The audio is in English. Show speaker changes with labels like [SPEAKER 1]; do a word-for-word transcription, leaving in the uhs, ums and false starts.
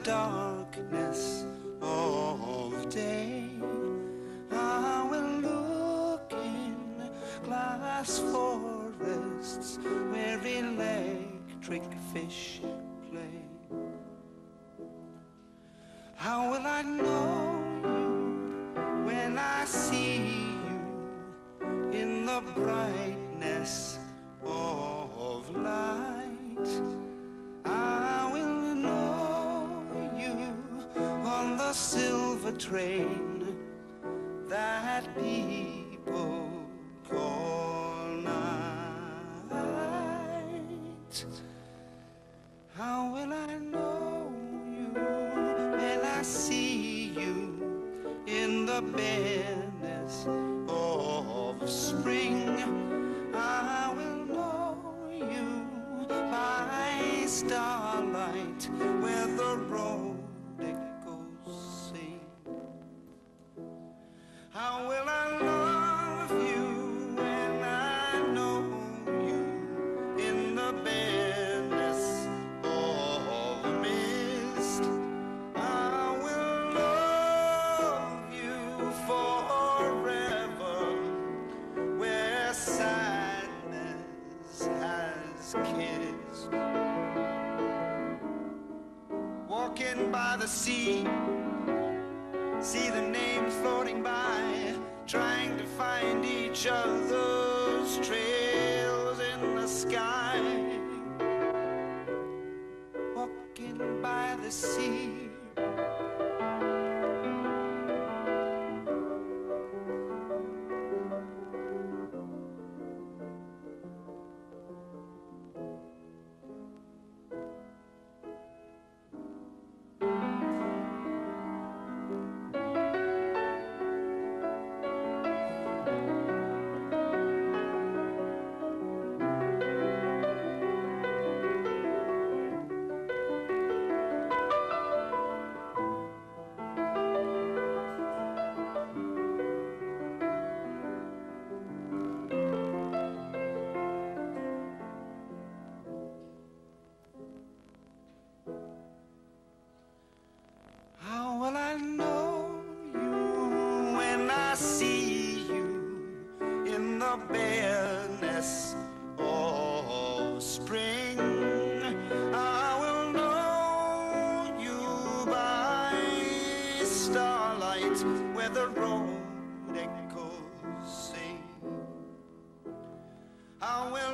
[SPEAKER 1] darkness of day. I will look in glass forests where electric fish play. How will I know you when I see you in the brightness of light? I will know you on the silver train that people call night. How will I know you when I see you in the bareness of spring? I will know you by starlight where the road echoes sing. How will I love you when I know you in the bareness of mist? I will love you forever where sadness has kissed. Walking by the sea, see the names floating by, trying to find each other's trails in the sky. Walking by the sea, how will I know you when I see you in the bareness of spring? I will know you by starlight where the road echoes sing. I will